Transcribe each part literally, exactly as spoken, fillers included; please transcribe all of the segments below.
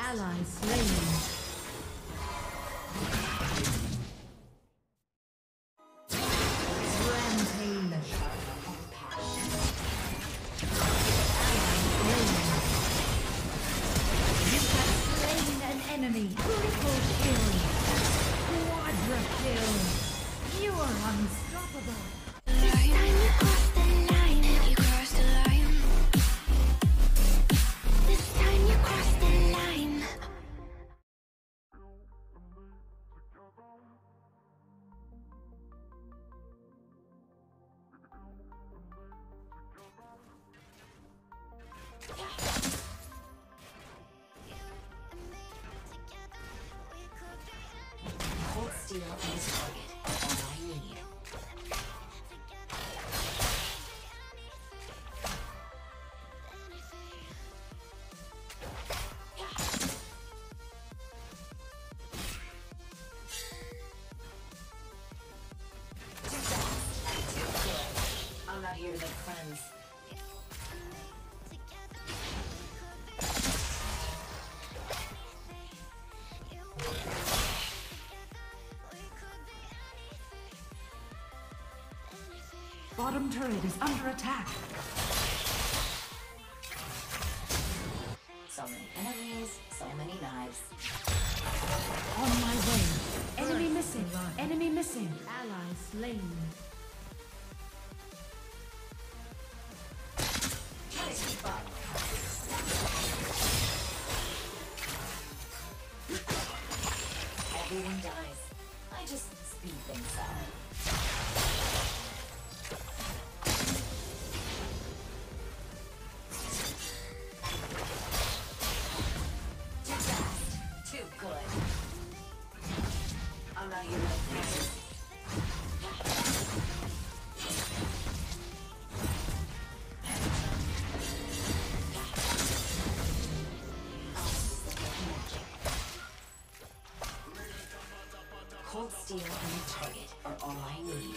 Ally slain. Rampage. You have slain an enemy. Triple kill. Quadra kill. You are unstoppable. This time you crossed the line. You crossed the line. This time you crossed the line. Hold steel and his target. All I need. I'm not here to make friends. Bottom turret is under attack. So many enemies, so many knives. On my way. Enemy missing. Enemy missing. Ally slain. Try to keep up. Everyone dies. I just speed things up. Too fast. Too good. I'm not here to make friends. Cold steel and a target are all I need.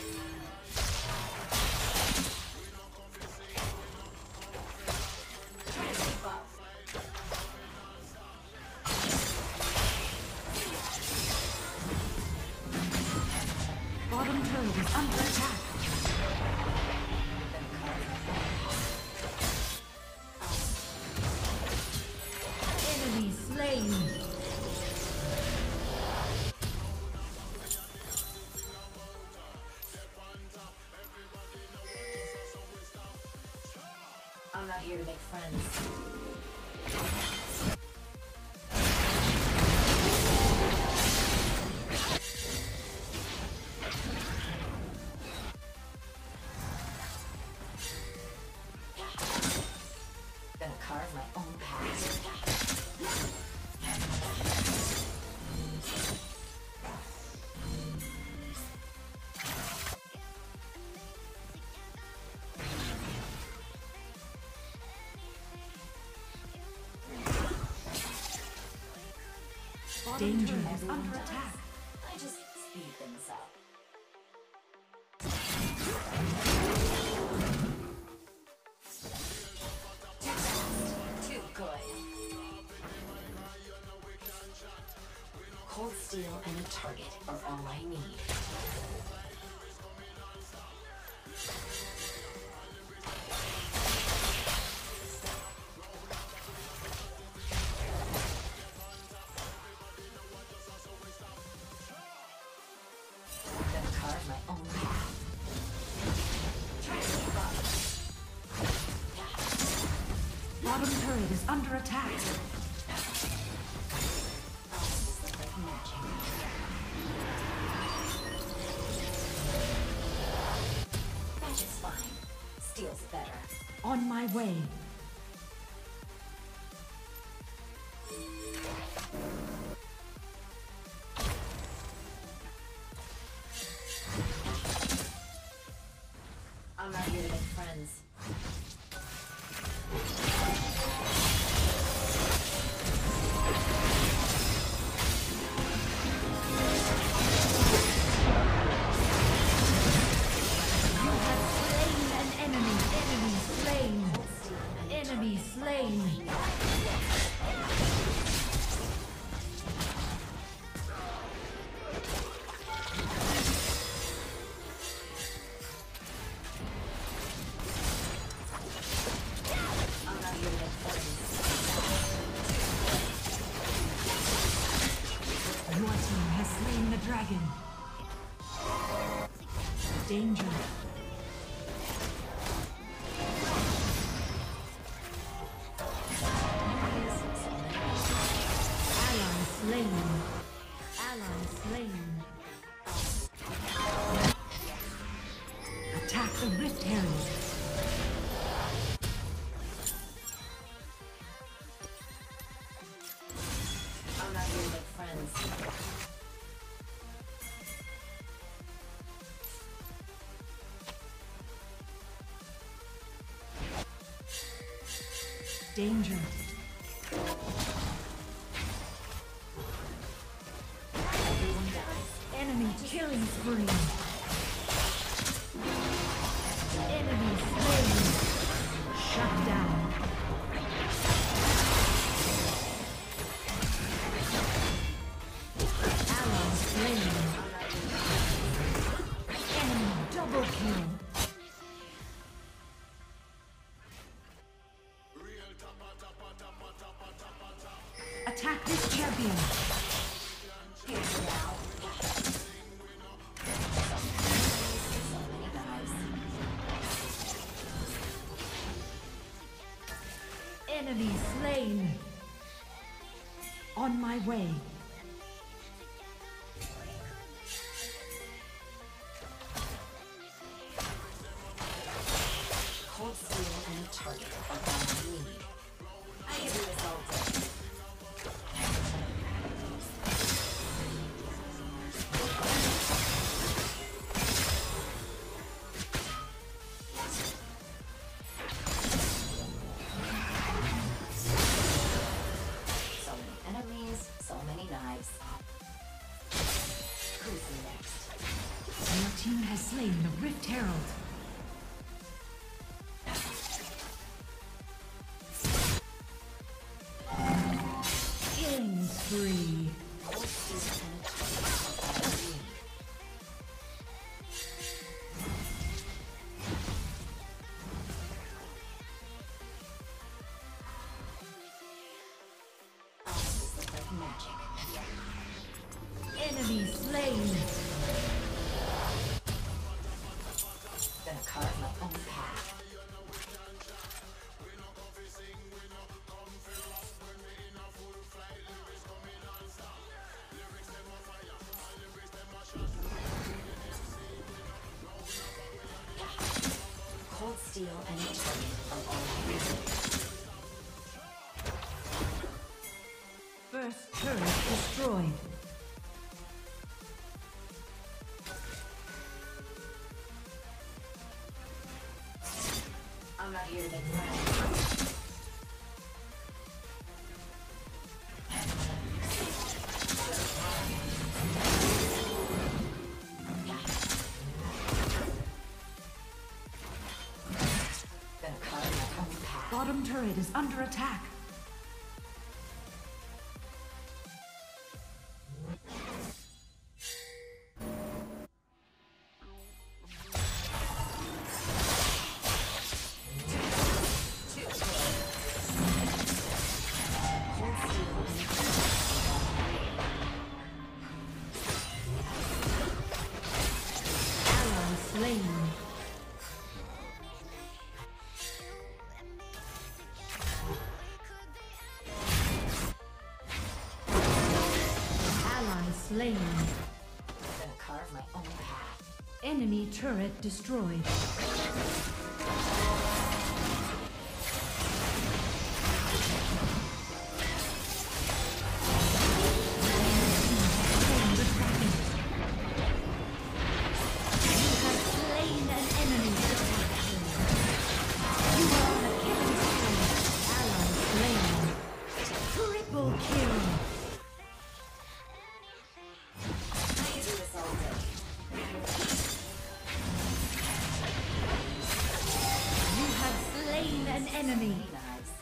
Try to keep up. Bottom turret is under attack. Enemy slain. I'm not here to make friends. Gonna carve my own path. Danger is under attack. I just speed things up. Too fast, too good. Cold steel and a target are all I need. Gonna carve my own path. Try to keep up. Bottom turret is under attack. Like magic. Magic's fine. Steel's better. On my way. I'm not here to make friends. You have slain an enemy. Enemy slain. Cold steel Danger. Ally slain. Ally slain. Attack the Rift Herald. I'm not here to make friends. Danger. Everyone dies. Enemy killing spree. Enemy slain. Shut down. Ally slain. Enemy double kill. Attack this champion. Enemy slain. On my way. Cold steel and a target are all we need. I can do this all day. So many enemies, so many knives. Who's next? Your team has slain the Rift Herald. Killing spree. Cold steel and a target are all we need. Oh, this looks like magic. Enemy slain. Gonna carve my own path. Cold steel and a target are all we need. First turret destroyed. I'm not here to make friends. Gonna carve my own path. Bottom turret is under attack. Cold steel and a Ally slain. Ally slain. gonna carve my own path. Enemy turret destroyed. Slain the dragon. You have slain an enemy. You are on a killing spree. Ally slain. Triple kill. I can do this all day. You have slain an enemy. Knives.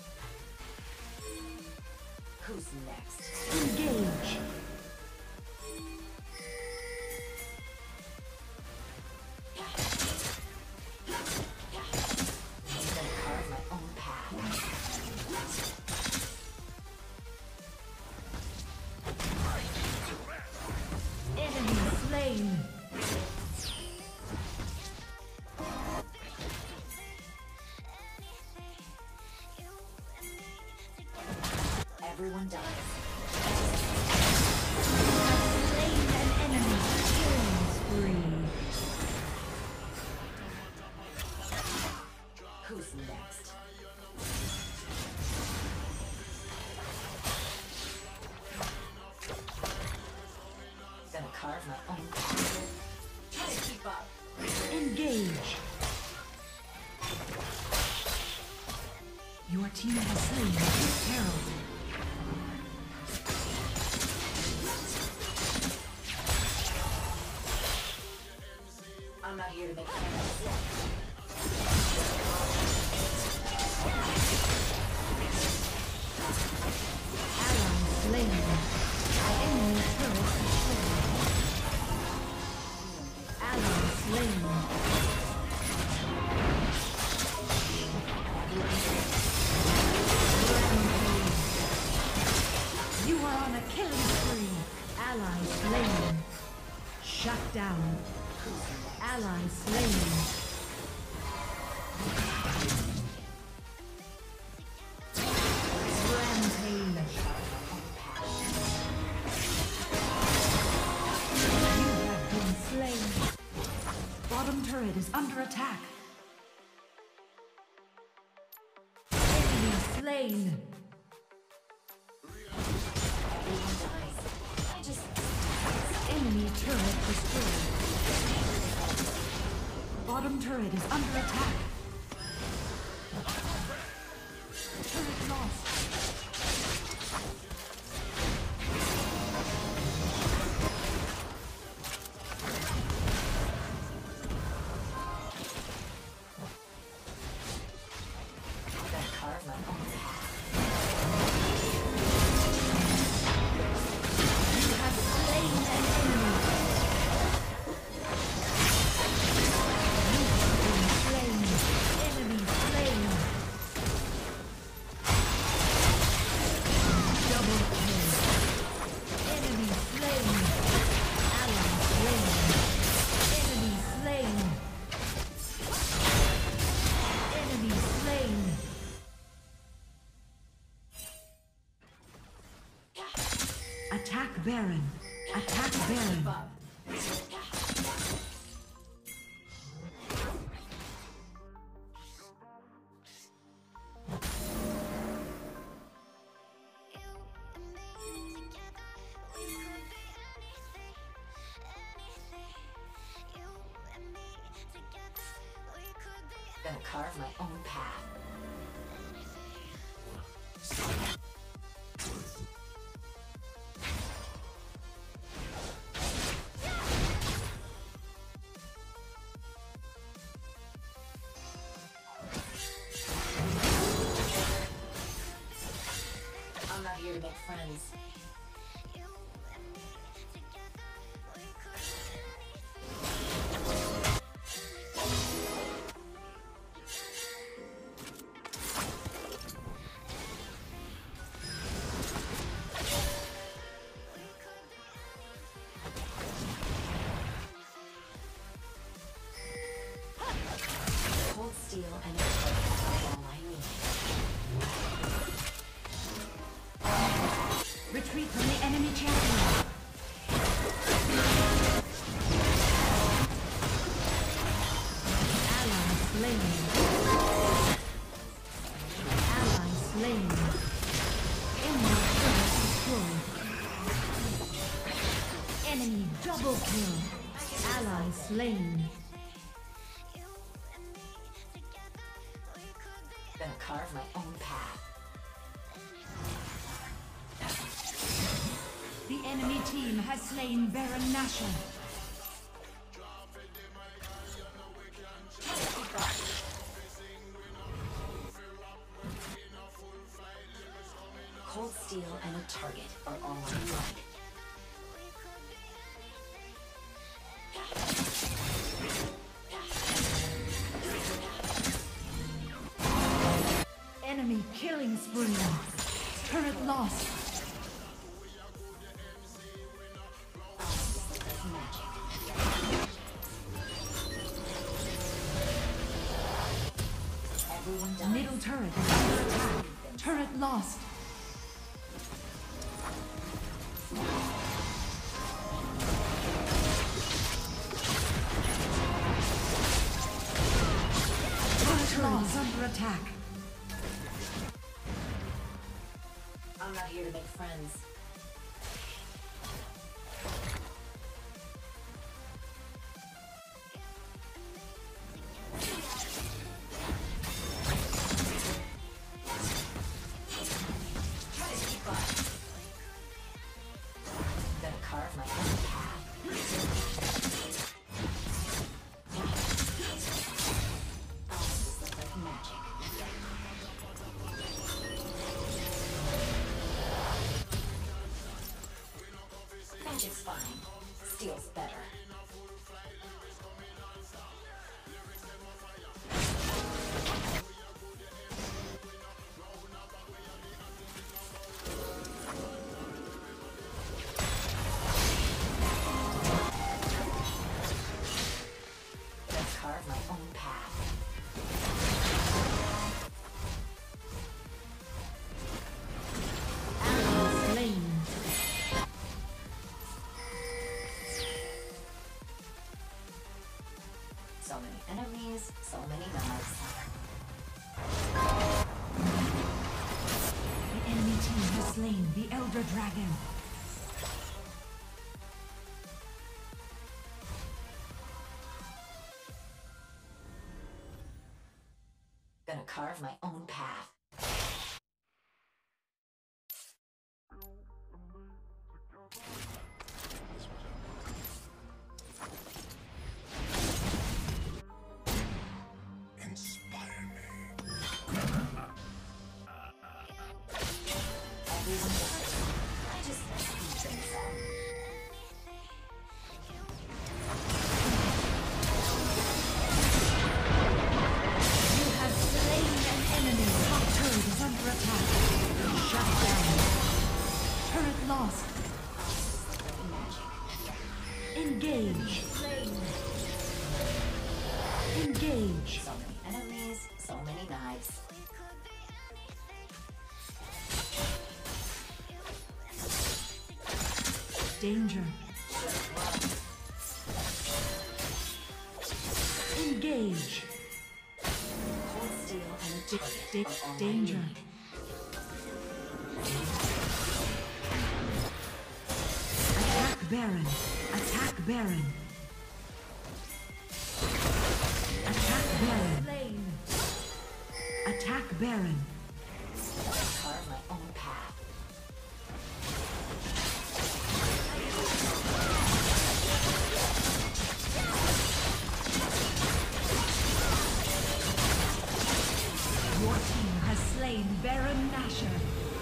Who's next? Engage. I'm gonna carve my own path. Enemy slain. dies. Slain an enemy. Killing spree. Who's next? Gonna carve my own path. Try to keep up. Engage. Your team has slain Herald. I'm not here to make friends. Ally slain. Enemy turret destroyed. Ally slain. You are on a killing spree. Ally slain. Shut down. Ally slain. Rampage. You have been slain. Bottom turret is under attack. Enemy slain. Everyone dies. I just Enemy turret destroyed. Bottom turret is under attack. Turret lost. gonna carve my own path. You have slain an enemy. You have been slain. Enemy slain. Double kill. Enemy slain. Ally slain. Enemy slain. Enemy slain. Attack Baron. Attack Baron. Gonna carve my own path. I'm not here to make friends. Cold steel and a are all I need. Retreat from the enemy champion. Ally slain. Ally slain. Enemy turret destroyed. Enemy double kill. Ally slain. Gonna carve my own path. The enemy team has slain Baron Nashor. Cold steel and a target are all I need. Enemy killing spree. Turret lost. Everyone dies. Middle turret is under attack. Turret lost. attack. I'm not here to make friends. Magic's fine. Steel's better. Let's carve my own path. Slain. So many enemies, so many knives. The enemy team has slain the Elder Dragon. Gonna carve my own path. Inspire me. Everyone dies. I just think so. You have slain an enemy. Top turret is under attack. Shut down. Turret lost. Engage. Engage. So many enemies, so many knives. Danger. Engage. Cold steel and a Da- target da- are all I danger. need. Attack Baron. Attack Baron. Attack Baron. Attack Baron. Carve my own path. Your team has slain Baron Nashor.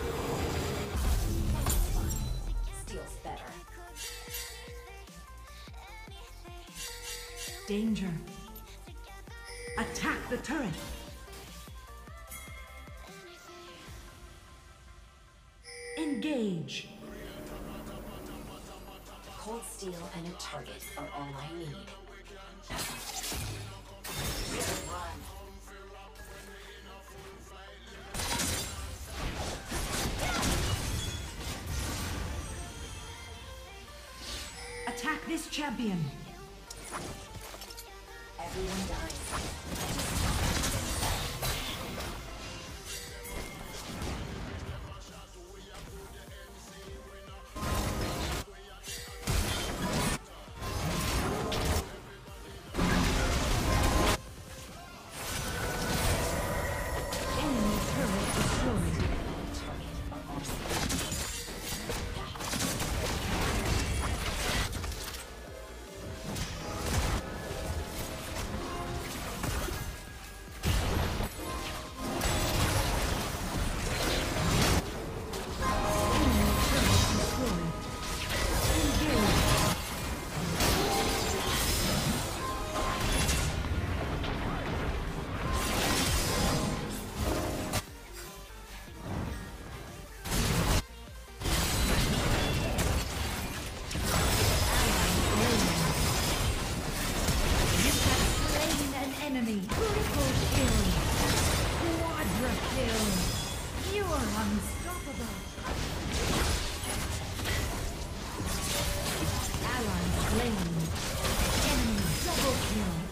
Steel's better. Danger. Attack the turret. Engage. Cold steel and a target are all I need. Run. Attack this champion. Everyone dies. Enemy turret destroyed. Target are all Enemy turret destroyed. Engage. You have slain an enemy. Triple kill. Quadra kill. You are unstoppable. Ally slain. Enemy double kill.